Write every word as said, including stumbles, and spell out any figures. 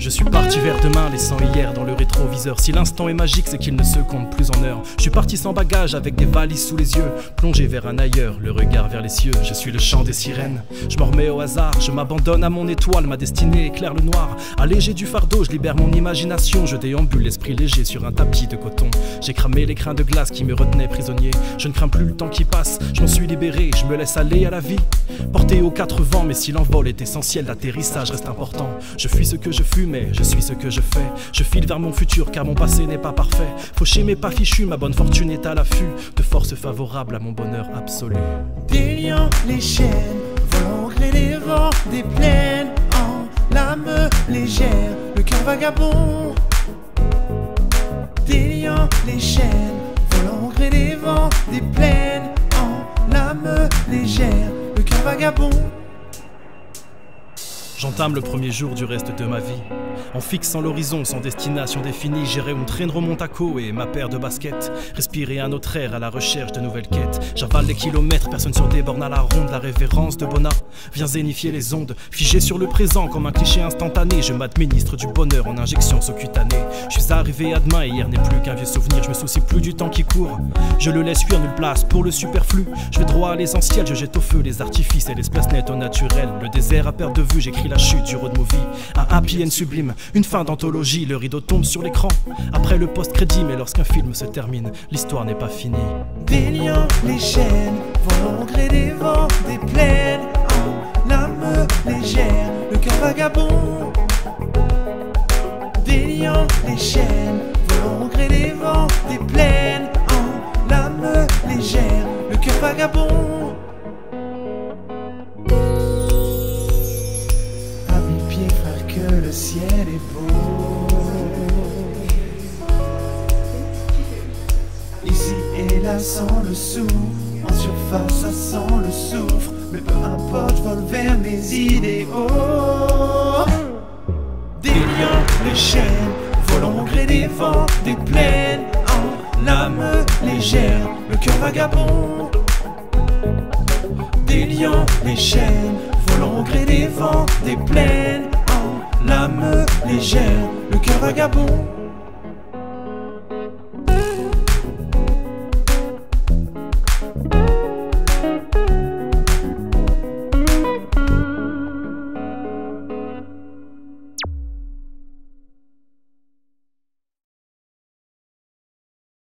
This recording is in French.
Je suis parti vers demain, laissant hier dans le rétroviseur. Si l'instant est magique, c'est qu'il ne se compte plus en heures. Je suis parti sans bagage, avec des valises sous les yeux, plongé vers un ailleurs, le regard vers les cieux. Je suis le chant des sirènes, je m'en remets au hasard. Je m'abandonne à mon étoile, ma destinée éclaire le noir. Allégé du fardeau, je libère mon imagination. Je déambule l'esprit léger sur un tapis de coton. J'ai cramé les crins de glace qui me retenaient prisonnier. Je ne crains plus le temps qui passe, je m'en suis libéré. Je me laisse aller à la vie, porté aux quatre vents. Mais si l'envol est essentiel, l'atterrissage reste important. Je fuis ce que je fuis, mais je suis ce que je fais. Je file vers mon futur car mon passé n'est pas parfait. Fauché mais pas fichu, ma bonne fortune est à l'affût de forces favorables à mon bonheur absolu. Déliant les chaînes, volant au gré des vents, des plaines, en l'âme légère, le cœur vagabond. Déliant les chaînes, volant au gré des vents, des plaines, en l'âme légère, le cœur vagabond. J'entame le premier jour du reste de ma vie, en fixant l'horizon sans destination définie. J'irai mon train de remontaco et ma paire de baskets, respirer un autre air à la recherche de nouvelles quêtes. J'avale les kilomètres, personne sur des bornes à la ronde. La révérence de Bonnat vient zénifier les ondes, figé sur le présent comme un cliché instantané. Je m'administre du bonheur en injection sous-cutanée. Je suis arrivé à demain et hier n'est plus qu'un vieux souvenir. Je me soucie plus du temps qui court, je le laisse fuir, nulle place pour le superflu. Je vais droit à l'essentiel, je jette au feu les artifices et l'espace net au naturel. Le désert à perte de vue, j'écris la chute du road movie. Un happy end sublime, une fin d'anthologie. Le rideau tombe sur l'écran après le post-crédit. Mais lorsqu'un film se termine, l'histoire n'est pas finie. Déliant les chaînes, volant au gré des vents, des plaines, en l'âme légère, le cœur vagabond. Déliant les chaînes, volant au gré des vents, des plaines, en l'âme légère, le cœur vagabond. À mes pieds, frère, que le ciel est beau. Ici et là sans le sou, en surface ça sent le soufre. Mais peu importe, je vole vers mes idéaux. Déliant les chaînes, volant au gré des vents, des plaines, en l'âme légère, le cœur vagabond. Déliant les chaînes, volant au gré des vents, des plaines, en l'âme légère, le cœur vagabond.